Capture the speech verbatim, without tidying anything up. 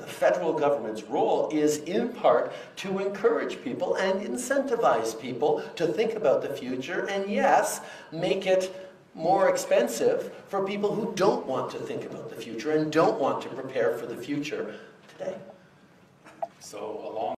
the federal government's role is in part to encourage people and incentivize people to think about the future, and yes, make it more expensive for people who don't want to think about the future and don't want to prepare for the future today. So along